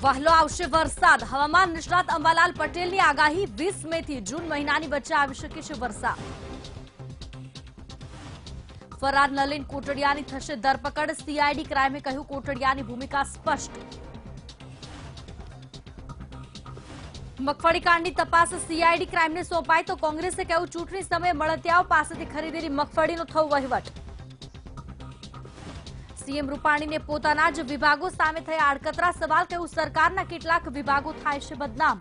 વહેલો આવશે વરસાદ. હવામાન નિષ્ણાત અંબાલાલ પટેલની આગાહી 20 મેથી જૂન મહિનાની વચ્ચે આવી શકે છે વરસાદ. ફરાર નલિન કોટડિયાની થશે ધરપકડ. સીઆઈડી ક્રાઇમે કહ્યું કોટડિયાની ભૂમિકા સ્પષ્ટ. મગફળી કાંડની તપાસ સીઆઈડી ક્રાઇમને સોંપાઈ તો કોંગ્રેસે કહ્યું ચૂંટણી સમયે મળતિયાઓ પાસેથી ખરીદેલી મગફળીનો થયો વહીવટ. સીએમ રૂપાણીને પોતાના જ વિભાગો સામે થયા આડકતરા સવાલ. કહ્યું સરકારના કેટલાક વિભાગો થાય છે બદનામ.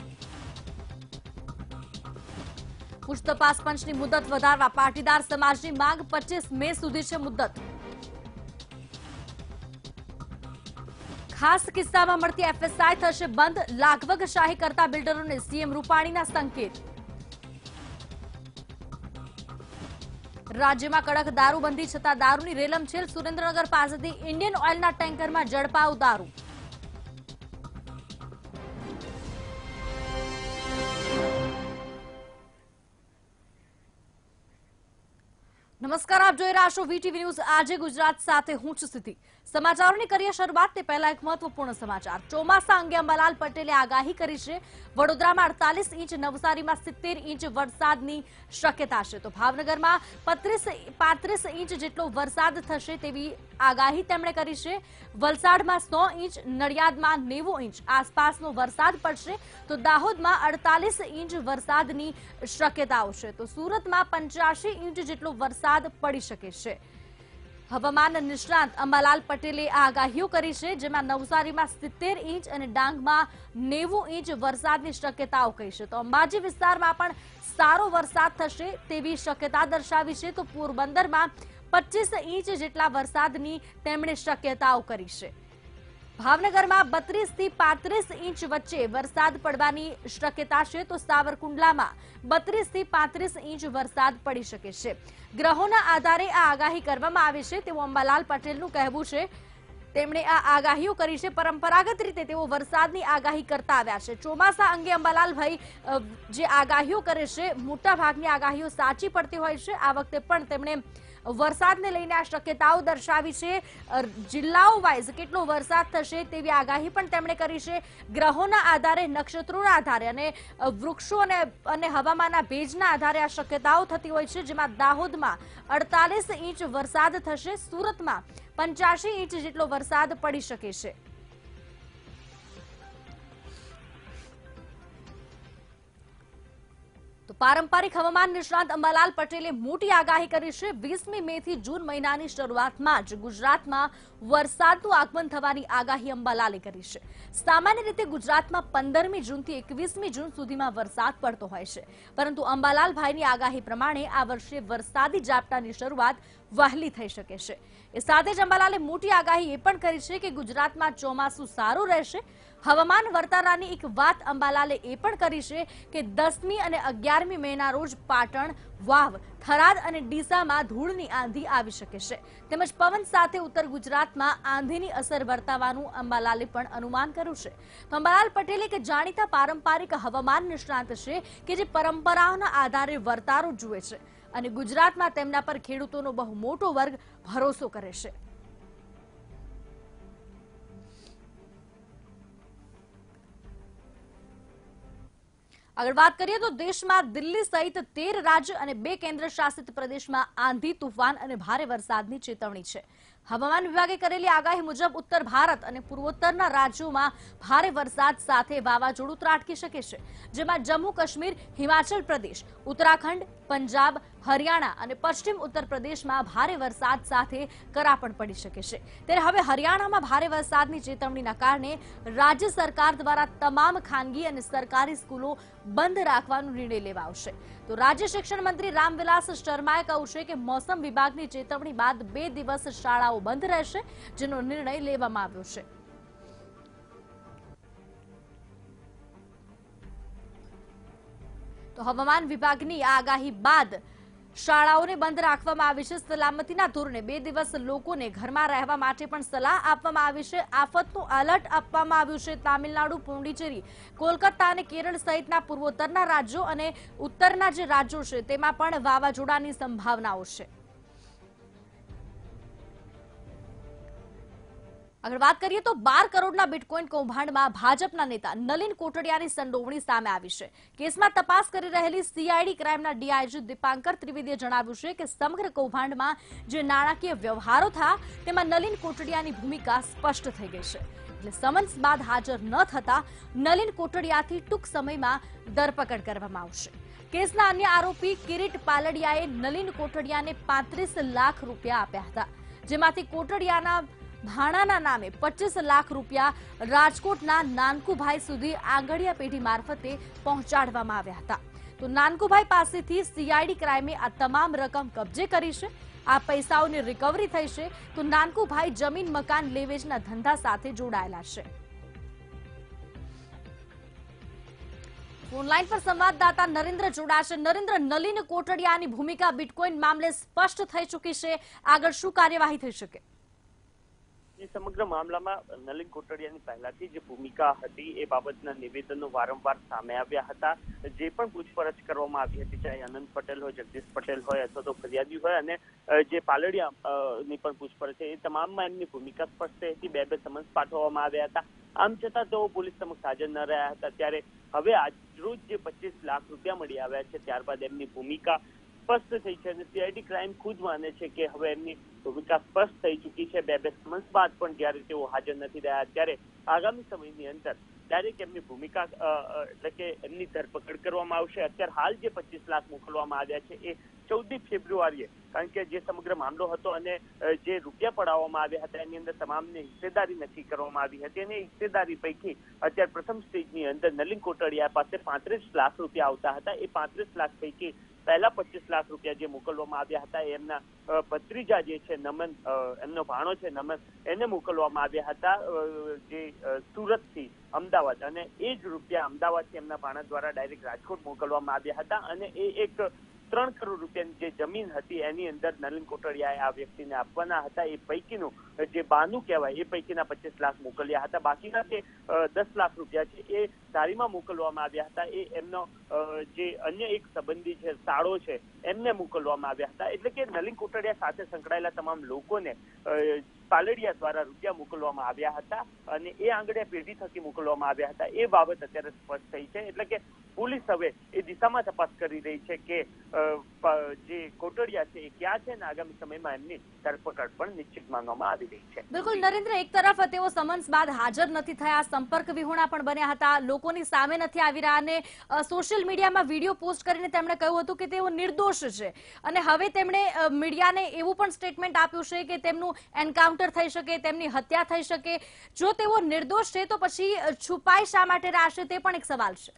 ઉચ્ચ તપાસ પંચની મુદત વધારવા પાટીદાર સમાજની માંગ 25 મે સુધી છે મુદત. ખાસ કિસ્સામાં મળતી એફએસઆઈ થશે બંધ. લાગવગશાહી કરતા બિલ્ડરોને સીએમ રૂપાણીના સંકેત. રાજ્યમાં કડક દારૂબંધી છતાં દારૂની રેલમછેલ. સુરેન્દ્રનગર પાસેથી ઇન્ડિયન ઓઇલના ટેન્કરમાં ઝડપાયો દારૂ. નમસ્કાર, આપ જોઈ રહ્યા છો વીટીવી ન્યૂઝ. આજે ગુજરાત સાથે હું છું સ્થિતિ. સમાચારોની કરીએ શરૂઆત. તે પહેલા એક મહત્વપૂર્ણ સમાચાર. ચોમાસા અંગે અંબાલાલ પટેલે આગાહી કરી છે. વડોદરામાં 48 ઇંચ, નવસારીમાં 70 ઇંચ વરસાદની શક્યતા છે. તો ભાવનગરમાં 35 ઇંચ જેટલો વરસાદ થશે તેવી આગાહી તેમણે કરી છે. વલસાડમાં 100 ઇંચ, નડિયાદમાં 90 ઇંચ આસપાસનો વરસાદ પડશે. તો દાહોદમાં 48 ઇંચ વરસાદની શક્યતાઓ છે. તો સુરતમાં 85 ઇંચ જેટલો વરસાદ પડી શકે છે. હવામાન નિષ્ણાંત અંબાલાલ પટેલે આ આગાહીઓ કરી છે, જેમાં નવસારીમાં 70 ઇંચ અને ડાંગમાં 90 ઇંચ વરસાદની શક્યતાઓ કહી છે. તો અંબાજી વિસ્તારમાં પણ સારો વરસાદ થશે તેવી શક્યતા દર્શાવી છે. તો પોરબંદરમાં 25 ઇંચ જેટલા વરસાદની તેમણે શક્યતાઓ કરી છે. ભાવનગરમાં 32 થી 35 ઇંચ વચ્ચે વરસાદ પડવાની શક્યતા છે. તો સાવરકુંડલામાં 32 થી 35 ઇંચ વરસાદ પડી શકે છે. ગ્રહોના આધારે આ આગાહી કરવામાં આવી છે તેવું અંબાલાલ પટેલનું કહેવું છે. તેમણે આ આગાહીઓ કરી છે. પરંપરાગત રીતે તેઓ વરસાદની આગાહી કરતા આવ્યા છે. ચોમાસા અંગે અંબાલાલભાઈ જે આગાહીઓ કરે છે, મોટા ભાગની આગાહીઓ સાચી પડતી હોય છે. આ વખતે પણ તેમણે વરસાદને લઈને આ શક્યતાઓ દર્શાવી છે. જિલ્લાઓ વાઇઝ કેટલો વરસાદ થશે તેવી આગાહી પણ તેમણે કરી છે. ગ્રહોના આધારે, નક્ષત્રોના આધારે અને વૃક્ષો અને હવામાનના ભેજના આધારે આ શક્યતાઓ થતી હોય છે. જેમાં દાહોદમાં 48 ઇંચ વરસાદ થશે. સુરતમાં 85 ઇંચ જેટલો વરસાદ પડી શકે છે. પારંપરિક હવામાન નિષ્ણાંત અંબાલાલ પટેલે મોટી આગાહી કરી છે. 20મી મે થી જૂન મહિનાની શરૂઆતમાં જ ગુજરાતમાં વરસાદનું આગમન થવાની આગાહી અંબાલાલે કરી છે. સામાન્ય રીતે ગુજરાતમાં 15મી જૂનથી 21મી જૂન સુધીમાં વરસાદ પડતો હોય છે, પરંતુ અંબાલાલભાઈની આગાહી પ્રમાણે આ વર્ષે વરસાદી ઝાપટાની શરૂઆત વહેલી થઈ શકે છે. એ સાથે જ અંબાલાલે મોટી આગાહી એ પણ કરી છે કે ગુજરાતમાં ચોમાસું સારું રહેશે. હવામાન વર્તારાની એક વાત અંબાલાલે એ પણ કરી છે કે 10મી અને 11મી મેના રોજ પાટણ, વાવ, થરાદ અને ડીસામાં ધૂળની આંધી આવી શકે છે. તેમજ પવન સાથે ઉત્તર ગુજરાતમાં આંધીની અસર વર્તાવાનું અંબાલાલે પણ અનુમાન કર્યું છે. તો અંબાલાલ પટેલે કે જાણીતા પારંપરિક હવામાન નિષ્ણાંત છે કે જે પરંપરાઓના આધારે વર્તારો જુએ છે અને ગુજરાતમાં તેમના પર ખેડૂતોનો બહુ મોટો વર્ગ ભરોસો કરે છે. આગળ વાત કરીએ તો દેશમાં દિલ્હી સહિત 13 રાજ્ય અને 2 કેન્દ્ર શાસિત પ્રદેશમાં આંધી, તુફાન અને ભારે વરસાદની ચેતવણી છે. હવામાન વિભાગે કરેલી આગાહી મુજબ ઉત્તર ભારત અને પૂર્વોત્તરના રાજ્યોમાં ભારે વરસાદ સાથે વાવાઝોડું ત્રાટકી શકે છે. જેમાં જમ્મુ કાશ્મીર, હિમાચલ પ્રદેશ, ઉત્તરાખંડ, પંજાબ, હરિયાણા અને પશ્ચિમ ઉત્તર પ્રદેશમાં ભારે વરસાદ સાથે કરા પણ પડી શકે છે. ત્યારે હવે હરિયાણામાં ભારે વરસાદની ચેતવણીના કારણે રાજ્ય સરકાર દ્વારા તમામ ખાનગી અને સરકારી સ્કૂલો બંધ રાખવાનો નિર્ણય લેવાયો. તો રાજ્ય શિક્ષણ મંત્રી રામવિલાસ શર્માએ કહ્યું છે કે મોસમ વિભાગની ચેતવણી બાદ 2 દિવસ શાળાઓ બંધ રહેશે, જેનો નિર્ણય લેવામાં આવ્યો છે. તો હવામાન વિભાગની આગાહી બાદ શાળાઓને બંધ રાખવામાં આવી છે. સલામતીના ધોરણે 2 દિવસ લોકોને ઘરમાં રહેવા માટે પણ સલાહ આપવામાં આવી છે. આફતનું એલર્ટ આપવામાં આવ્યું છે. તામિલનાડુ, પુડુચેરી, કોલકાતા અને કેરળ સહિતના પૂર્વોત્તરના રાજ્યો અને ઉત્તરના જે રાજ્યો છે તેમાં પણ વાવાઝોડાની સંભાવનાઓ છે. આગળ વાત કરીએ તો 12 કરોડના બિટકોઇન કૌભાંડમાં ભાજપના નેતા નલિન કોટડિયાની સંડોવણી સામે આવી છે. કેસમાં તપાસ કરી રહેલી સીઆઈડી ક્રાઇમના ડીઆઈજી દીપાંકર ત્રિવેદીએ જણાવ્યું છે કે સમગ્ર કૌભાંડમાં જે નાણાકીય વ્યવહારો થયા તેમાં નલિન કોટડિયાની ભૂમિકા સ્પષ્ટ થઈ ગઈ છે. એટલે સમન્સ બાદ હાજર ન થતા નલિન કોટડિયાથી ટૂંક સમયમાં ધરપકડ કરવામાં આવશે. કેસના અન્ય આરોપી કિરીટ પાલડિયાએ નલિન કોટડિયાને 35 લાખ રૂપિયા આપ્યા હતા, જેમાંથી કોટડિયાના ભાણાના નામે 25 લાખ રૂપિયા રાજકોટના નાનકુભાઈ સુધી આંગળીયા પેઢી મારફતે પહોંચાડવામાં આવ્યા હતા. તો નાનકુભાઈ પાસેથી સીઆઈડી ક્રાઇમે આ તમામ રકમ કબજે કરી છે. આ પૈસાઓની રિકવરી થઈ છે. તો નાનકુભાઈ જમીન મકાન લેવેચના ધંધા સાથે જોડાયેલા છે. ઓનલાઈન પર સંવાદદાતા નરેન્દ્ર જોડાશે. નરેન્દ્ર, નલિન કોટડિયાની ભૂમિકા બિટકોઇન મામલે સ્પષ્ટ થઈ ચૂકી છે. આગળ શું કાર્યવાહી થઈ શકે? સમગ્ર મામલામાં નલિન કોટડિયાની પહેલાથી જે ભૂમિકા હતી એ બાબતના નિવેદનો વારંવાર સામે આવ્યા હતા. જે પણ પૂછપરછ કરવામાં આવી હતી, ચાહે અનંત પટેલ હોય, જગદીશ પટેલ હોય અથવા તો ફરિયાદી હોય, અને જે પાલડિયા ની પણ પૂછપરછ છે, એ તમામમાં એમની ભૂમિકા સ્પષ્ટ હતી. બે સમન્સ પાઠવવામાં આવ્યા હતા. આમ છતાં તેઓ પોલીસ સમક્ષ હાજર ન રહ્યા હતા. ત્યારે હવે આજરોજ જે 25 લાખ રૂપિયા મળી આવ્યા છે, ત્યારબાદ એમની ભૂમિકા સ્પષ્ટ થઈ છે અને સીઆઈડી ક્રાઇમ ખુદ માને છે કે હવે એમની ભૂમિકા સ્પષ્ટ થઈ ચૂકી છે. બે સમન્સ બાદ પણ જ્યારે તેઓ હાજર નથી રહ્યા, ત્યારે આગામી સમયની અંદર ડાયરેક્ટ એમની ભૂમિકા એટલે કે એમની ધરપકડ કરવામાં આવશે. અત્યારે હાલ જે 25 લાખ મોકલવામાં આવ્યા છે એ 14 ફેબ્રુઆરીએ, કારણ કે જે સમગ્ર મામલો હતો અને જે રૂપિયા પડાવવામાં આવ્યા હતા એની અંદર તમામને હિસ્સેદારી નક્કી કરવામાં આવી હતી અને હિસ્સેદારી પૈકી અત્યારે પ્રથમ સ્ટેજની અંદર નલિન કોટડિયા પાસે 35 લાખ રૂપિયા આવતા હતા. એ 35 લાખ પૈકી પહેલા 25 લાખ રૂપિયા જે મોકલવામાં આવ્યા હતા એ એમના ભત્રીજા જે છે નમન, એમનો ભાણો છે નમન, એને મોકલવામાં આવ્યા હતા જે સુરતથી અમદાવાદ, અને એ જ રૂપિયા અમદાવાદથી એમના ભાણા દ્વારા ડાયરેક્ટ રાજકોટ મોકલવામાં આવ્યા હતા. અને એ એક 3 કરોડ રૂપિયાની જે જમીન હતી એની અંદર નલિન કોટડિયાએ આ વ્યક્તિને આપવાના હતા. એ પૈકીનું જે બાનું કહેવાય એ પૈકીના 25 લાખ મોકલ્યા હતા. બાકીના જે 10 લાખ રૂપિયા છે એ ધારીમાં મોકલવામાં આવ્યા હતા. એ એમનો જે અન્ય એક સંબંધી છે, સાળો છે, એમને મોકલવામાં આવ્યા હતા. એટલે કે નલિન કોટડિયા સાથે સંકળાયેલા તમામ લોકોને પાલડિયા દ્વારા રૂપિયા મોકલવામાં આવ્યા હતા અને એ આંગળીયા પેઢી થકી મોકલવામાં આવ્યા હતા. એ બાબત અત્યારે સ્પષ્ટ થઈ છે. એટલે કે પોલીસ હવે એ દિશામાં તપાસ કરી રહી છે કે જે કોટડિયા છે એ ક્યાં છે, અને આગામી સમયમાં એમની ધરપકડ પણ નિશ્ચિત માનવામાં આવી રહી છે. બિલકુલ નરેન્દ્ર, એક તરફ તેઓ સમન્સ બાદ હાજર નથી થયા, સંપર્ક વિહોણા પણ બન્યા હતા, લોકોની સામે નથી આવી રહ્યા, અને સોશિયલ મીડિયામાં વિડીયો પોસ્ટ કરીને તેમણે કહ્યું હતું કે તેઓ નિર્દોષ છે. અને હવે તેમણે મીડિયાને એવું પણ સ્ટેટમેન્ટ આપ્યું છે કે તેમનું એન્કાઉન્ટર થઈ શકે, તેમની હત્યા થઈ શકે. જો તેઓ નિર્દોષ છે તો પછી છુપાઈ શા માટે રહેશે, તે પણ એક સવાલ છે.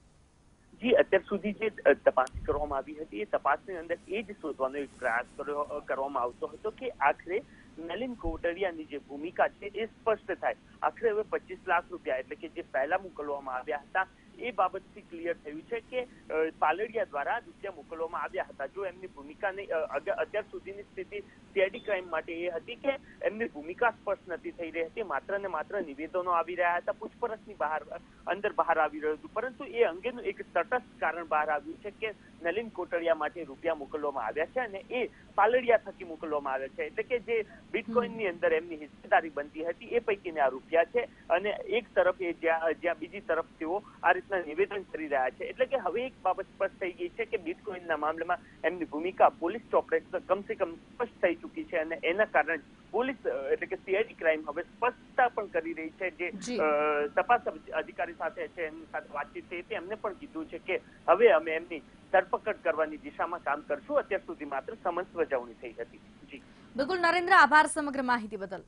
જી, અત્યાર સુધી જે તપાસ કરવામાં આવી હતી એ તપાસની અંદર એ જ શોધવાનો એક પ્રયાસ કરવામાં આવતો હતો કે આખરે નલિન કોટડિયાની જે ભૂમિકા છે એ સ્પષ્ટ થાય. આખરે હવે 25 લાખ રૂપિયા એટલે કે જે પહેલા મોકલવામાં આવ્યા હતા એ બાબતથી ક્લિયર થયું છે કે પાલડિયા દ્વારા રૂપિયા મોકલવામાં આવ્યા હતા. જો એમની ભૂમિકાને અત્યાર સુધીની સ્થિતિ સીઆઈડી ક્રાઇમ માટે એ હતી કે એમની ભૂમિકા સ્પષ્ટ નથી થઈ રહી હતી. માત્ર ને માત્ર નિવેદનો આવી રહ્યા હતા, પૂછપરછની અંદર બહાર આવી રહ્યું હતું. પરંતુ એ અંગેનું એક તટસ્થ કારણ બહાર આવ્યું છે કે નલિન કોટડિયા માટે રૂપિયા મોકલવામાં આવ્યા છે અને એ પાલડિયા થકી મોકલવામાં આવ્યા છે. એટલે કે જે બિટકોઇનની અંદર એમની હિસ્સેદારી બનતી હતી એ પૈકીને આ રૂપિયા છે અને એક તરફ એ જ્યાં બીજી તરફ તેઓ આ રીતના નિવેદન કરી રહ્યા છે. એટલે કે હવે એક બાબત સ્પષ્ટ થઈ ગઈ છે કે બિટકોઇનના મામલામાં એમની ભૂમિકા પોલીસ ચોપડે કમસે કમ સ્પષ્ટ થઈ ચૂકી છે અને એના કારણે પોલીસ એટલે કે સીઆઈડી ક્રાઇમ હવે સ્પષ્ટતા પણ કરી રહી છે. જે તપાસ અધિકારી સાથે છે એમની સાથે વાતચીત થઈ હતી, એમને પણ કીધું છે કે હવે અમે એમની ધરપકડ કરવાની દિશામાં કામ કરશું. અત્યાર સુધી માત્ર સમન્સ બજાવણી થઈ હતી. જી બિલકુલ નરેન્દ્ર, આભાર સમગ્ર માહિતી બદલ.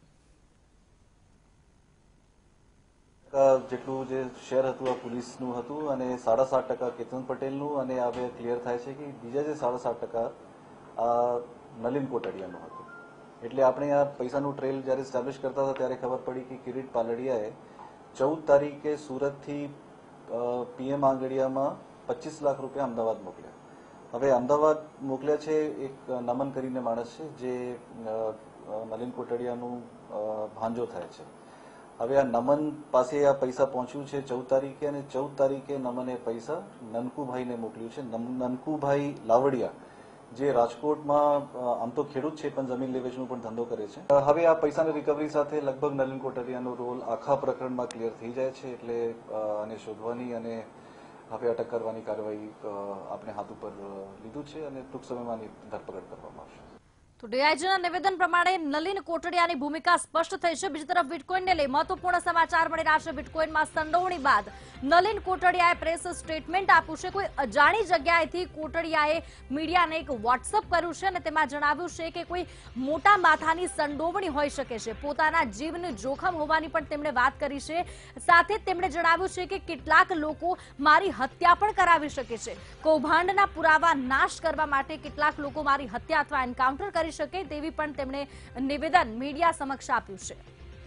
જેટલું જે શેર હતું આ પોલીસનું હતું અને 7.5% કેતન પટેલનું, અને હવે ક્લિયર થાય છે કે બીજા જે 7.5% આ નલિન કોટડિયાનું હતું. એટલે આપણે આ પૈસાનું ટ્રેલ જ્યારે એસ્ટાબ્લિશ કરતા હતા ત્યારે ખબર પડી કે કિરીટ પાલડિયાએ 14 તારીખે સુરતથી પીએમ આંગડિયામાં 25 લાખ રૂપિયા અમદાવાદ મોકલ્યા. હવે અમદાવાદ મોકલ્યા છે એક નમન કરીને માણસ છે જે નલિન કોટડિયાનું ભાંજો થાય છે. હવે આ નમન પાસે આ પૈસા પહોંચ્યું છે 14 તારીખે અને 14 તારીખે નમને પૈસા નનકુભાઈને મોકલ્યું છે. નનકુભાઈ લાવડિયા જે રાજકોટમાં આમ તો ખેડૂત છે પણ જમીન લેવેચનો પણ ધંધો કરે છે. હવે આ પૈસાની રિકવરી સાથે લગભગ નલિન કોટડિયાનો રોલ આખા પ્રકરણમાં ક્લિયર થઈ જાય છે, એટલે આને શોધવાની અને હવે અટક કરવાની કાર્યવાહી આપણે હાથ ઉપર લીધું છે અને ટૂંક સમયમાં ધરપકડ કરવામાં આવશે. તો ડીઆઈજીના નિવેદન પ્રમાણે નલિન કોટડિયાની ભૂમિકા સ્પષ્ટ થઈ છે. બીજી તરફ બિટકોઇનને લઈ મહત્વપૂર્ણ સમાચાર મળી રહ્યા છે. બિટકોઇનમાં સંડોવણી બાદ નલિન કોટડિયાએ પ્રેસ સ્ટેટમેન્ટ આપ્યું છે. કોઈ અજાણી જગ્યાએથી કોટડિયાએ મીડિયાને એક વોટ્સઅપ કર્યું છે અને તેમાં જણાવ્યું છે કે કોઈ મોટા માથાની સંડોવણી હોઈ શકે છે. પોતાના જીવનું જોખમ હોવાની પણ તેમણે વાત કરી છે. સાથે જ તેમણે જણાવ્યું છે કે કેટલાક લોકો મારી હત્યા પણ કરાવી શકે છે. કૌભાંડના પુરાવા નાશ કરવા માટે કેટલાક લોકો મારી હત્યા અથવા એન્કાઉન્ટર કરી શકે તેવી પણ તેમણે નિવેદન મીડિયા સમક્ષ આપ્યું છે.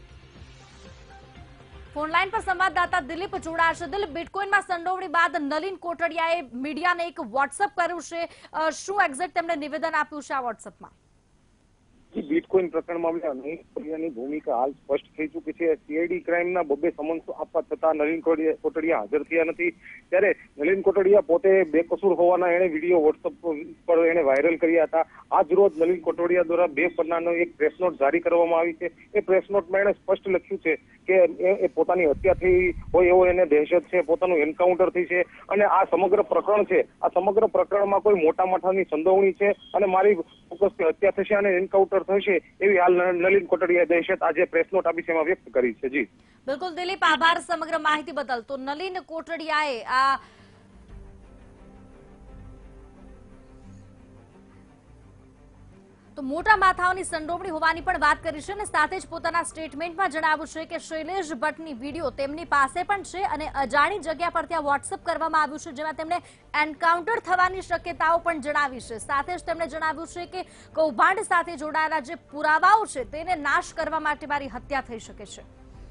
ફોનલાઈન પર સંવાદદાતા દિલીપ જોડાયા છે. દિલીપ, બિટકોઇનમાં સંડોવણી બાદ નલિન કોટડિયાએ મીડિયાને એક વોટ્સઅપ કર્યું છે. શું એક્ઝેક્ટ તેમણે નિવેદન આપ્યું છે આ વોટ્સઅપમાં? બિટકોઇન પ્રકરણ મામલે નલિન કોટડિયાની ભૂમિકા હાલ સ્પષ્ટ થઈ ચૂકી છે. સીઆઈડી ક્રાઇમના બબ્બે સમન્સ આપવા છતાં નલિન કોટડિયા હાજર થયા નથી. ત્યારે નલિન કોટડિયા પોતે બેકસૂર હોવાના એને વિડીયો વોટ્સઅપ પર એને વાયરલ કર્યા હતા. આજ રોજ નલિન કોટડિયા દ્વારા 2 પન્નાનો એક પ્રેસ નોટ જારી કરવામાં આવી છે. એ પ્રેસ નોટમાં એને સ્પષ્ટ લખ્યું છે કે એ પોતાની હત્યા થઈ હોય એવો એને દહેશત છે, પોતાનું એન્કાઉન્ટર થઈ છે અને આ સમગ્ર પ્રકરણ છે. આ સમગ્ર પ્રકરણમાં કોઈ મોટા માથાની સંડોવણી છે અને મારી ચોક્કસ હત્યા થશે અને એન્કાઉન્ટર થશે એવી હાલ નલિન કોટડિયા દહેશત આજે પ્રેસ નોટ આપી છે એમાં વ્યક્ત કરી છે. જી બિલકુલ દિલીપ, આભાર સમગ્ર માહિતી બદલ. તો નલિન કોટડિયાએ આ તો મોટા માથાઓની સંડોવણી હોવાની પણ વાત કરી છે અને સાથે જ પોતાના સ્ટેટમેન્ટમાં જણાવ્યું છે કે શૈલેષ ભટ્ટની વિડીયો તેમની પાસે પણ છે અને અજાણી જગ્યા પર ત્યાં વોટ્સઅપ કરવામાં આવ્યું છે, જેમાં તેમણે એન્કાઉન્ટર થવાની શક્યતાઓ પણ જણાવી છે. સાથે જ તેમણે જણાવ્યું છે કે કૌભાંડ સાથે જોડાયેલા જે પુરાવાઓ છે તેને નાશ કરવા માટે મારી હત્યા થઈ શકે છે.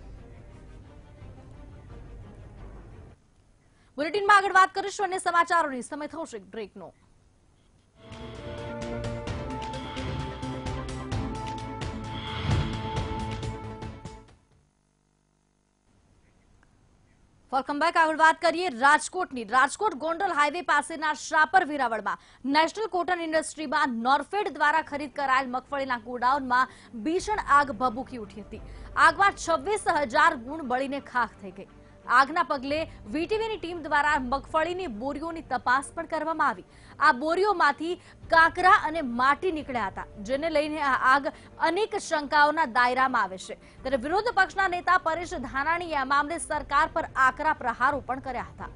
બુલેટિનમાં આગળ વાત કરીશું અને સમાચારોની સમય થશે બ્રેકનો. Welcome back. આગળ વાત કરીએ રાજકોટની. રાજકોટ ગોંડલ હાઈવે પાસેના શાપર વેરાવળમાં નેશનલ કોટન ઇન્ડસ્ટ્રીમાં નોરફેડ દ્વારા ખરીદ કરાયેલ મગફળીના ગોડાઉનમાં ભીષણ આગ ભભૂકી ઉઠી હતી. આગમાં 26,000 ગુણ બળીને ખાખ થઈ ગઈ. આગના પગલે વીટીવીની ટીમ દ્વારા મગફળીની બોરીઓની તપાસ પણ કરવામાં આવી. આ બોરીઓમાંથી કાંકરા અને માટી નીકળ્યા હતા, જેને લઈને આ આગ અનેક શંકાઓના દાયરામાં આવે છે. ત્યારે વિરોધ પક્ષના નેતા પરેશ ધાનાણીએ આ મામલે સરકાર પર આકરા પ્રહારો પણ કર્યા હતા.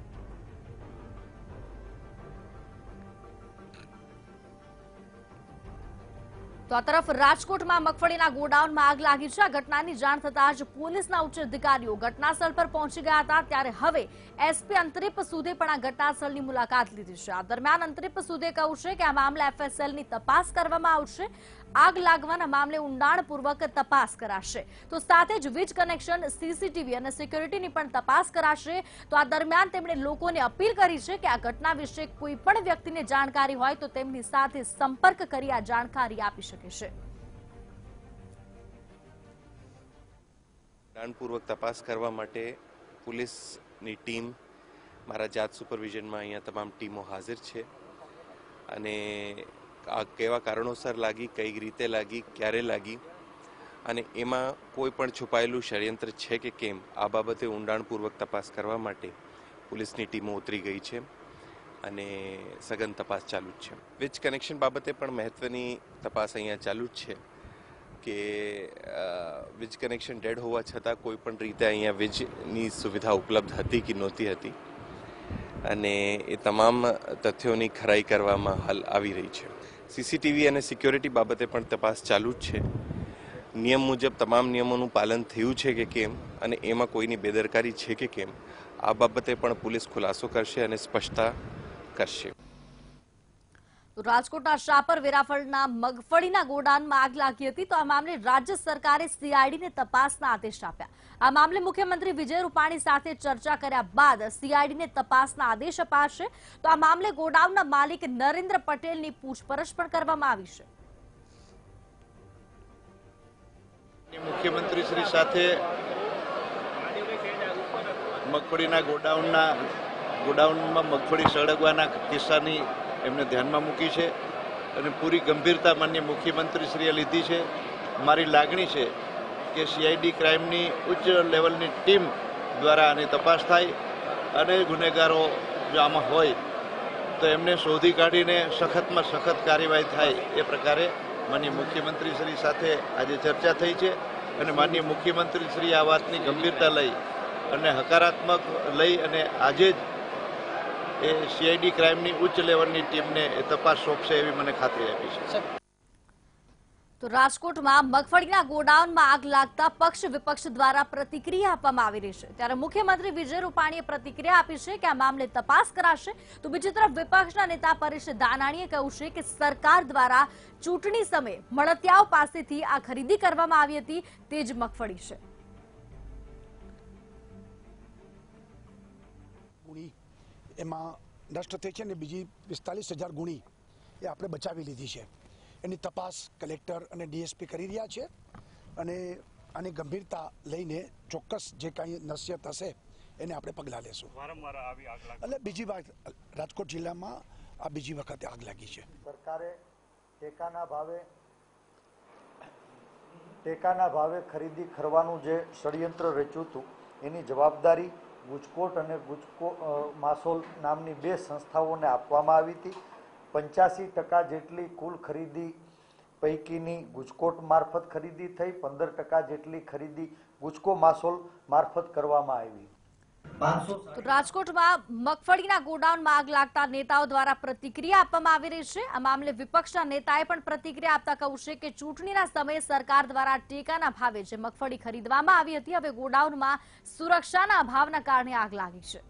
તો આ તરફ રાજકોટમાં મગફળીના ગોડાઉનમાં આગ લાગી છે. આ ઘટનાની જાણ થતાં જ પોલીસના ઉચ્ચ અધિકારીઓ ઘટનાસ્થળ પર પહોંચી ગયા હતા. ત્યારે હવે એસપી અંતરીપ સુદે પણ આ ઘટનાસ્થળની મુલાકાત લીધી છે. આ દરમિયાન અંતરીપ સુદે કહ્યું છે કે આ મામલે એફએસએલની તપાસ કરવામાં આવશે. આગ લાગવાના મામલે ઊંડાણપૂર્વક તપાસ કરાશે. તો સાથે જ વીજ કનેક્શન, સીસીટીવી અને સિક્યુરિટીની પણ તપાસ કરાશે. તો આ દરમિયાન તેમણે લોકોને અપીલ કરી છે કે આ ઘટના વિશે કોઈ પણ વ્યક્તિને જાણકારી હોય તો તેમની સાથે સંપર્ક કરી આ જાણકારી આપી શકે છે. ઊંડાણપૂર્વક તપાસ કરવા માટે પોલીસની ટીમ મારા જાત સુપરવિઝનમાં અહીંયા તમામ ટીમો હાજર છે અને આ કેવા કારણોસર લાગી, કઈ રીતે લાગી, ક્યારે લાગી અને એમાં કોઈ પણ છુપાયેલું ષડયંત્ર છે કે કેમ, આ બાબતે ઊંડાણપૂર્વક તપાસ કરવા માટે પોલીસની ટીમો ઉતરી ગઈ છે અને સઘન તપાસ ચાલુ જ છે. વીજ કનેક્શન બાબતે પણ મહત્વની તપાસ અહીંયા ચાલુ જ છે કે વીજ કનેક્શન ડેડ હોવા છતાં કોઈ પણ રીતે અહીંયા વીજની સુવિધા ઉપલબ્ધ હતી કે નહોતી હતી અને એ તમામ તથ્યોની ખરાઈ કરવામાં હાલ આવી રહી છે. સીસીટીવી અને સિક્યોરિટી બાબતે પણ તપાસ ચાલુ જ છે. નિયમ મુજબ તમામ નિયમોનું પાલન થયું છે કે કેમ અને એમાં કોઈની બેદરકારી છે કે કેમ, આ બાબતે પણ પોલીસ ખુલાસો કરશે અને સ્પષ્ટતા કરશે. રાજકોટના શાપર વેરાવળના મગફળીના ગોડાઉનમાં આગ લાગી હતી. તો આ મામલે રાજ્ય સરકારે સીઆઈડીને તપાસના આદેશ આપ્યા. આ મામલે મુખ્યમંત્રી વિજય રૂપાણી સાથે ચર્ચા કર્યા બાદ સીઆઈડીને તપાસના આદેશ અપાશે. તો આ મામલે ગોડાઉનના માલિક નરેન્દ્ર પટેલની પૂછપરછ પણ કરવામાં આવી છે. મુખ્યમંત્રી શ્રી સાથે મગફળીના ગોડાઉનમાં મગફળી સળગવાના કિસ્સાની એમને ધ્યાનમાં મૂકી છે અને પૂરી ગંભીરતા માનનીય મુખ્યમંત્રીશ્રીએ લીધી છે. મારી લાગણી છે કે સીઆઈડી ક્રાઇમની ઉચ્ચ લેવલની ટીમ દ્વારા આની તપાસ થાય અને ગુનેગારો જો આમાં હોય તો એમને શોધી કાઢીને સખતમાં સખત કાર્યવાહી થાય એ પ્રકારે માનનીય મુખ્યમંત્રીશ્રી સાથે આજે ચર્ચા થઈ છે અને માનનીય મુખ્યમંત્રીશ્રી આ વાતની ગંભીરતા લઈ અને હકારાત્મક લઈ અને આજે જ એ સીઆઈડી ક્રાઇમની ઉચ્ચ લેવલની ટીમને એ તપાસ સોંપશે એવી મને ખાતરી આપી છે. તો રાજકોટમાં મગફળીના ગોડાઉનમાં આગ લાગતા પક્ષ વિપક્ષ દ્વારા પ્રતિક્રિયા આપવામાં આવી રહી છે. ત્યારે મુખ્યમંત્રી વિજય રૂપાણીએ પ્રતિક્રિયા આપી છે કે આ મામલે તપાસ કરાશે. તો બીજી તરફ વિપક્ષના નેતા પરેશ ધાનાણીએ કહ્યું છે કે સરકાર દ્વારા ચૂંટણી સમયે મળતિયાઓ પાસેથી આ ખરીદી કરવામાં આવી હતી તે જ મગફળી છે. એમાં નષ્ટ થઈ છે ને બીજી 45,000 ગુણી એ આપણે બચાવી લીધી છે. એની તપાસ કલેક્ટર અને ડીએસપી કરી રહ્યા છે અને આની ગંભીરતા લઈને ચોક્કસ જે કાંઈ નસિયત હશે એને આપણે પગલાં લેશું. વારંવાર આવી આગ લાગે એટલે બીજી વાત રાજકોટ જિલ્લામાં આ બીજી વખતે આગ લાગી છે. સરકારે ટેકાના ભાવે ખરીદી કરવાનું જે ષડયંત્ર રચ્યું હતું એની જવાબદારી ગુજકોટ અને માસોલ નામની બે સંસ્થાઓને આપવામાં આવી હતી. 85% જેટલી કુલ ખરીદી પૈકીની ગુજકોટ મારફત ખરીદી થઈ, 15% જેટલી ખરીદી ગુજકો માસોલ મારફત કરવામાં આવી. તો રાજકોટમાં મગફળીના ગોડાઉનમાં આગ લાગતા નેતાઓ દ્વારા પ્રતિક્રિયા આપવામાં આવી રહી છે. આ મામલે વિપક્ષના નેતાએ પણ પ્રતિક્રિયા આપતા કહ્યું છે કે ચૂંટણીના સમયે સરકાર દ્વારા ટેકાના ભાવે જે મગફળી ખરીદવામાં આવી હતી હવે ગોડાઉનમાં સુરક્ષાના અભાવના કારણે આગ લાગી છે.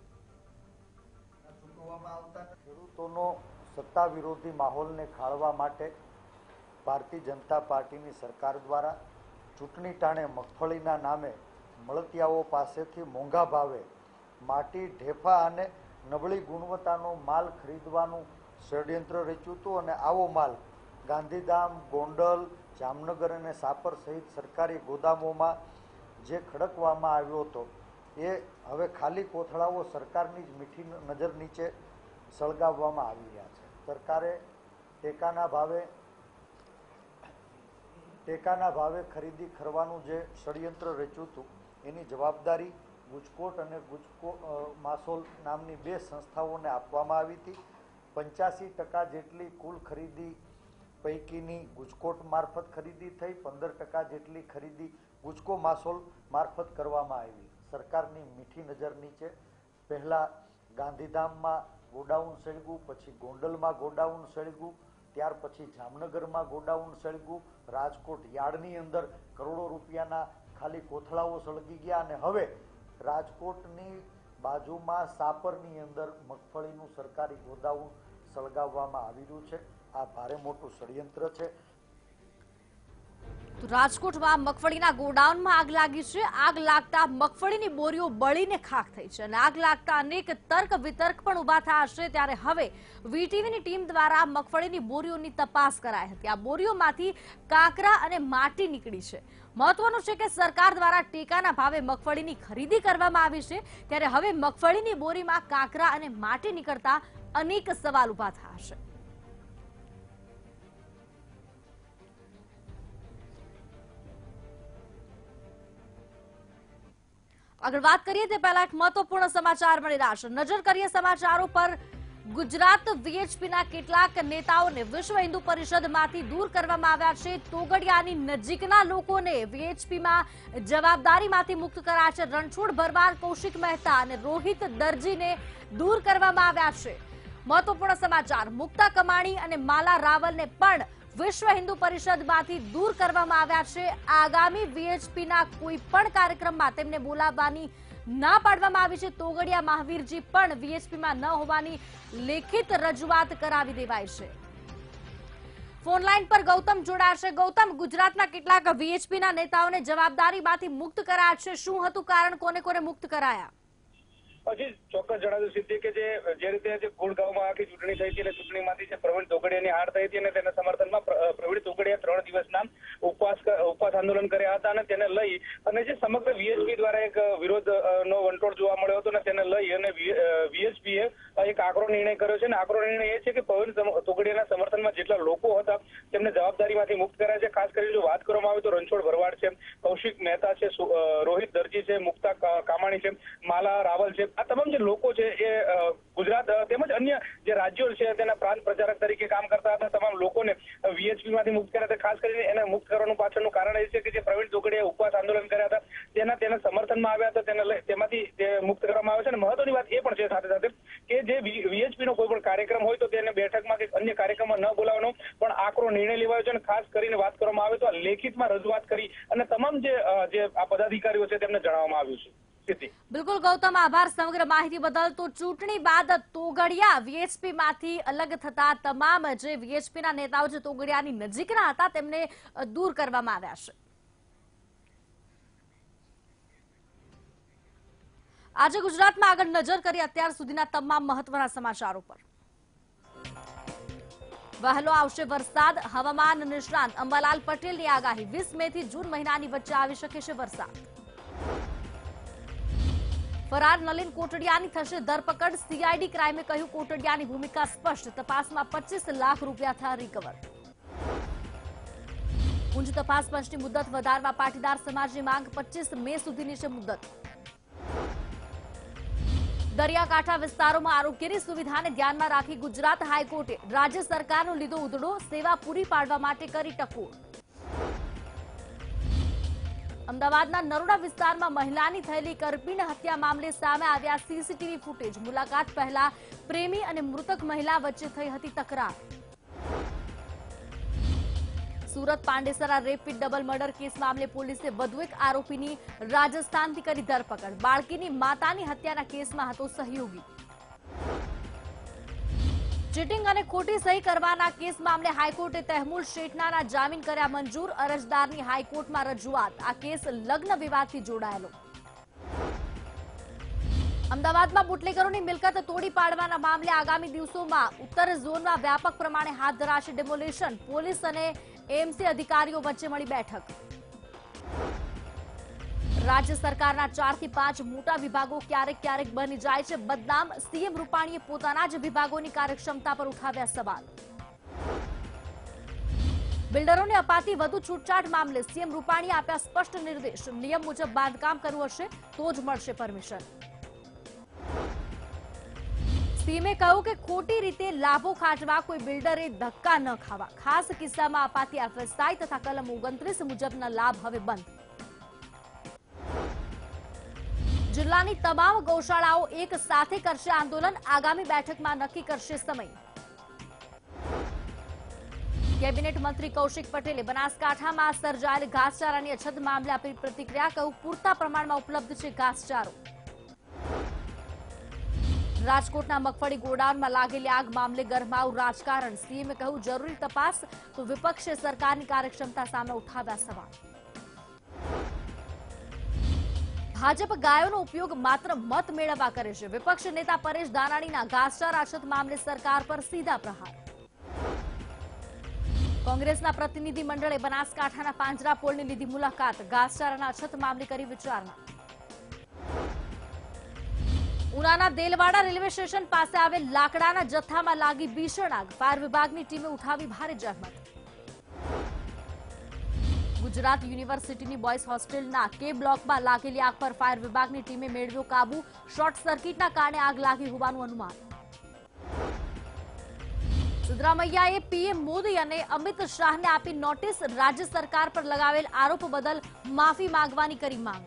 ખેડૂતોનો સત્તા વિરોધી માહોલને ખાળવા માટે ભારતીય જનતા પાર્ટીની સરકાર દ્વારા ચૂંટણી ટાણે મગફળીના નામે મળતિયાઓ પાસેથી મોંઘા ભાવે માટી, ઢેફા અને નબળી ગુણવત્તાનો માલ ખરીદવાનું ષડયંત્ર રચ્યું હતું અને આવો માલ ગાંધીધામ, ગોંડલ, જામનગર અને સાપર સહિત સરકારી ગોદામોમાં જે ખડકવામાં આવ્યો હતો એ હવે ખાલી કોથળાઓ સરકારની જ મીઠી નજર નીચે સળગાવવામાં આવી રહ્યા છે. સરકારે ટેકાના ભાવે ખરીદી કરવાનું જે ષડયંત્ર રચ્યું હતું એની જવાબદારી ગુજકોટ અને માસોલ નામની બે સંસ્થાઓને આપવામાં આવી હતી. 85% જેટલી કુલ ખરીદી પૈકીની ગુજકોટ મારફત ખરીદી થઈ, 15% જેટલી ખરીદી ગુજકો માસોલ મારફત કરવામાં આવી. સરકારની મીઠી નજર નીચે પહેલા ગાંધીધામમાં ગોડાઉન સળગ્યું, પછી ગોંડલમાં ગોડાઉન સળગ્યું, ત્યાર પછી જામનગરમાં ગોડાઉન સળગ્યું, રાજકોટ યાર્ડની અંદર કરોડો રૂપિયાના ખાલી કોથળાઓ સળગી ગયા અને હવે રાજકોટની બાજુમાં સાપરની અંદર મગફળીનું સરકારી ગોદાઉન સળગાવવામાં આવી રહ્યું છે. આ ભારે મોટું ષડયંત્ર છે. તો રાજકોટમાં મગફળીના ગોડાઉનમાં આગ લાગી છે. આગ લાગતા મગફળીની બોરીઓ બળીને ખાખ થઈ છે અને આગ લાગતા અનેક તર્ક વિતર્ક પણ ઉભા થયા છે. ત્યારે હવે વીટીવીની ટીમ દ્વારા મગફળીની બોરીઓની તપાસ કરાઈ હતી. આ બોરીઓમાંથી કાંકરા અને માટી નીકળી છે. મહત્વનું છે કે સરકાર દ્વારા ટેકાના ભાવે મગફળીની ખરીદી કરવામાં આવી છે. ત્યારે હવે મગફળીની બોરીમાં કાંકરા અને માટી નીકળતા અનેક સવાલ ઉભા થયા છે. આગળ વાત કરીએ તે પહેલા એક મહત્વપૂર્ણ સમાચાર મળી રહ્યા છે. નજર કરીએ સમાચારો પર. ગુજરાત વીએચપીના કેટલાક નેતાઓને વિશ્વ હિન્દુ પરિષદમાંથી દૂર કરવામાં આવ્યા છે. તોગડિયાની નજીકના લોકોને વીએચપીમાં જવાબદારીમાંથી મુક્ત કરાયા છે. રણછોડ ભરવાડ, કૌશિક મહેતા અને રોહિત દરજીને દૂર કરવામાં આવ્યા છે. મહત્વપૂર્ણ સમાચાર. મુક્તા કમાણી અને માલા રાવલને પણ વિશ્વ હિન્દુ પરિષદમાંથી દૂર કરવામાં આવ્યા છે. આગામી વીએચપીના કોઈ પણ કાર્યક્રમમાં તેમને બોલાવવાની ના પાડવામાં આવી છે. તોગડિયા મહાવીરજી પણ વીએચપીમાં ન હોવાની લેખિત રજૂઆત કરાવી દેવાઈ છે. ફોનલાઈન પર ગૌતમ જોડાશે. ગૌતમ, ગુજરાતના કેટલાક વીએચપીના નેતાઓને જવાબદારીમાંથી મુક્ત કરાયા છે. શું હતું કારણ? કોને કોને મુક્ત કરાયા? હજી ચોક્કસ જણાવ્યું સિદ્ધિ કે જે રીતે ગુડગાંવમાં આખી ચૂંટણી થઈ હતી અને ચૂંટણીમાંથી જે પ્રવીણ તોગડિયાની હાર થઈ હતી અને તેના સમર્થનમાં પ્રવીણ તોગડિયા 3 દિવસના ઉપવાસ આંદોલન કર્યા હતા અને તેને લઈ અને જે સમગ્ર વીએચપી દ્વારા એક વિરોધનો વંટોળ જોવા મળ્યો હતો અને તેને લઈ અને વીએચપીએ એક આકરો નિર્ણય કર્યો છે અને આકરો નિર્ણય એ છે કે પ્રવીણ તોગડિયાના સમર્થનમાં જેટલા લોકો હતા તેમને જવાબદારીમાંથી મુક્ત કર્યા છે। ખાસ કરીને જો વાત કરવામાં આવે તો રણછોડ ભરવાડ છે, કૌશિક મહેતા છે, રોહિત દરજી છે, મુક્તા કામાણી છે, માલા રાવલ છે, આ તમામ જે લોકો છે એ ગુજરાત તેમજ અન્ય જે રાજ્યો છે તેના પ્રાંત પ્રચારક તરીકે કામ કરતા હતા તમામ લોકોને વીએચપીમાંથી મુક્ત કર્યા હતા। ખાસ કરીને એને મુક્ત કરવાનું પાછળનું કારણ એ છે કે જે પ્રવીણ તોગડિયાએ ઉપવાસ આંદોલન કર્યા હતા તેના સમર્થનમાં આવ્યા હતા તેમાંથી મુક્ત કરવામાં આવે છે। અને મહત્વની વાત એ પણ છે સાથે સાથે કે જે વીએચપી નો કોઈ પણ કાર્યક્રમ હોય તો તેને બેઠકમાં કે અન્ય કાર્યક્રમમાં ન બોલાવવાનો પણ આકરો નિર્ણય લેવાયો છે। અને ખાસ કરીને વાત કરવામાં આવે તો લેખિતમાં રજૂઆત કરી અને તમામ જે આ પદાધિકારીઓ છે તેમને જણાવવામાં આવ્યું છે। બિલકુલ ગૌતમ, આભાર સમગ્ર માહિતી બદલ। તો ચૂંટણી બાદ તોગડિયા વીએચપી માંથી અલગ થતા તમામ જે વીએચપી ના નેતાઓ જે તોગડિયાની નજીકના હતા તેમને દૂર કરવામાં આવ્યા છે। આજે ગુજરાતમાં આગળ નજર કરી અત્યાર સુધીના તમામ મહત્વના સમાચારો પર। વહેલો આવશે વરસાદ, હવામાન નિષ્ણાંત અંબાલાલ પટેલની આગાહી। 20 મે થી જૂન મહિનાની વચ્ચે આવી શકે છે વરસાદ। ફરાર નલિન કોટડિયાની થશે ધરપકડ, સીઆઈડી ક્રાઇમે કહ્યું કોટડિયાની ભૂમિકા સ્પષ્ટ, તપાસમાં 25 લાખ રૂપિયા થયા રિકવર। ઊંઝ તપાસ પંચની મુદ્દત વધારવા પાટીદાર સમાજની માંગ, 25 મે સુધીની છે મુદ્દત। દરિયાકાંઠા વિસ્તારોમાં આરોગ્યની સુવિધાને ધ્યાનમાં રાખી ગુજરાત હાઈકોર્ટે રાજ્ય સરકારનો લીધો ઉધડો, સેવા પૂરી પાડવા માટે કરી ટકોર। અમદાવાદના નરોડા વિસ્તારમાં મહિલાની થયેલી કરપીણ હત્યા મામલે સામે આવ્યા સીસીટીવી ફૂટેજ। મુલાકાત પહેલા પ્રેમી અને મૃતક મહિલા વચ્ચે થઈ હતી તકરાર। Surat Pandesara rapid double murder case મામલે પોલીસે વધુ એક આરોપીની રાજસ્થાનથી કરી ધરપકડ। બાળકીની માતાની હત્યાના કેસમાં હતો સહયોગી। ચીટિંગ અને ખોટી સહી કરવાના કેસ મામલે હાઈકોર્ટે તહેમુલ શેઠનાના જામીન કર્યા મંજૂર, અરજદારની હાઈકોર્ટમાં રજૂઆત। આ કેસ લગ્ન વિવાદથી જોડાયેલો। અમદાવાદમાં બુટલેગરોની મિલકત તોડી પાડવાના મામલે આગામી દિવસોમાં ઉત્તર ઝોનમાં વ્યાપક પ્રમાણે હાથ ધરાશે ડેમોલિશન। પોલીસ અને એએમસી અધિકારીઓ વચ્ચે મળી બેઠક। રાજ્ય સરકારના 4 થી 5 મોટા વિભાગો ક્યારેક બની જાય છે બદનામ, સીએમ રૂપાણીએ પોતાના જ વિભાગોની કાર્યક્ષમતા પર ઉઠાવ્યા સવાલ। બિલ્ડરોને અપાતી વધુ છૂટછાટ મામલે સીએમ રૂપાણીએ આપ્યા સ્પષ્ટ નિર્દેશ, નિયમ મુજબ બાંધકામ કરવું હશે તો જ મળશે પરમિશન। સીએમએ કહ્યું કે ખોટી રીતે લાભો ખાટવા કોઈ બિલ્ડરે ધક્કા ન ખાવા। ખાસ કિસ્સામાં અપાતી એફએસઆઈ તથા કલમ 29 મુજબના લાભ હવે બંધ। જિલ્લાની તમામ ગૌશાળાઓ એક સાથે કરશે આંદોલન, આગામી બેઠકમાં નક્કી કરશે સમય। કેબિનેટ મંત્રી કૌશિક પટેલે બનાસકાંઠામાં સર્જાયેલ ઘાસચારાની અછત મામલે આપી પ્રતિક્રિયા, કહ્યું પૂરતા પ્રમાણમાં ઉપલબ્ધ છે ઘાસચારો। રાજકોટના મગફળી ગોડાઉનમાં લાગેલી આગ મામલે ગરમાયું રાજકારણ, સીએમએ કહ્યું જરૂરી તપાસ તો વિપક્ષે સરકારની કાર્યક્ષમતા સામે ઉઠાવ્યા સવાલ। ભાજપ ગાયોનો ઉપયોગ માત્ર મત મેળવવા કરે છે, વિપક્ષ નેતા પરેશ ધાનાણીના ઘાસચારા અછત મામલે સરકાર પર સીધા પ્રહાર। કોંગ્રેસના પ્રતિનિધિ મંડળે બનાસકાંઠાના પાંજરાપોળની લીધી મુલાકાત, ઘાસચારાના અછત મામલે કરી વિચારણા। ઉનાના દેલવાડા રેલવે સ્ટેશન પાસે આવેલ લાકડાના જથ્થામાં લાગી ભીષણ આગ, ફાયર વિભાગની ટીમે ઉઠાવી ભારે જહેમત। ગુજરાત યુનિવર્સિટીની બોયઝ હોસ્ટેલના કે બ્લોકમાં લાગેલી આગ પર ફાયર વિભાગની ટીમે મેળવ્યો કાબુ, શોર્ટ સર્કિટના કારણે આગ લાગી હોવાનું અનુમાન। સિદ્ધરામૈયાએ પીએમ મોદી અને અમિત શાહને આપી નોટિસ, રાજ્ય સરકાર પર લગાવેલ આરોપ બદલ માફી માંગવાની કરી માંગ।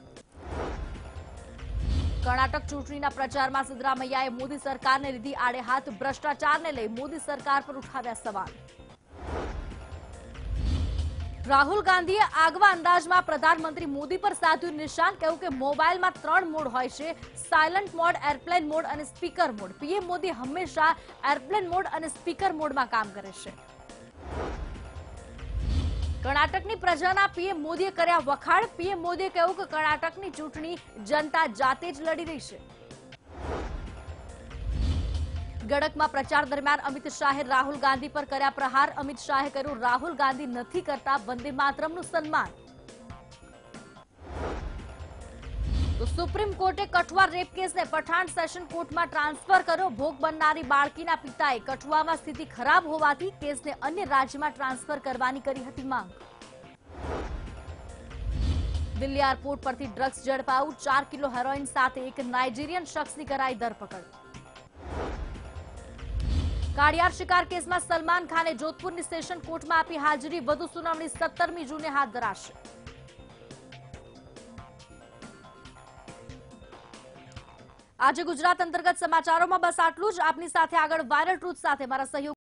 કર્ણાટક ચૂંટણીના પ્રચારમાં સિદ્ધરામૈયાએ મોદી સરકારને લીધી આડે હાથ, ભ્રષ્ટાચારને લઈ મોદી સરકાર પર ઉઠાવ્યા સવાલ। રાહુલ ગાંધીએ આગવા અંદાજમાં પ્રધાનમંત્રી મોદી પર સાધ્યું નિશાન, કહ્યું કે મોબાઈલમાં 3 મોડ હોય છે, સાયલન્ટ મોડ, એરપ્લેન મોડ અને સ્પીકર મોડ। પીએમ મોદી હંમેશા એરપ્લેન મોડ અને સ્પીકર મોડમાં કામ કરે છે। કર્ણાટકની પ્રજાના પીએમ મોદીએ કર્યા વખાણ, પીએમ મોદીએ કહ્યું કે કર્ણાટકની ચૂંટણી જનતા જાતે જ લડી રહી છે। ગડકમાં પ્રચાર દરમિયાન અમિત શાહે રાહુલ ગાંધી પર કર્યા પ્રહાર. અમિત શાહે કર્યું રાહુલ ગાંધી નથી કરતા વંદે માતરમનું સન્માન. તો સુપ્રીમ કોર્ટે કઠુઆ રેપ કેસને પઠાણ સેશન કોર્ટમાં ટ્રાન્સફર કર્યો. ભોગ બનનારી બાળકીના પિતાએ કઠુઆમાં સ્થિતિ ખરાબ હોવાથી કેસને અન્ય રાજ્યમાં ટ્રાન્સફર કરવાની કરી હતી માંગ. દિલ્હી એરપોર્ટ પરથી ડ્રગ્સ ઝડપાયું. 4 કિલો હેરોઇન સાથે એક નાઇજીરિયન શખ્સની કરાઈ ધરપકડ. કાળિયાર શિકાર કેસમાં સલમાન ખાને જોધપુરની સેશન કોર્ટમાં આપી હાજરી. વધુ સુનાવણી 17મી જૂને હાથ ધરાશે. આજે ગુજરાત અંતર્ગત સમાચારોમાં બસ આટલું જ. આપની સાથે આગળ વાયરલ ટ્રુથ સાથે મારા સહયોગી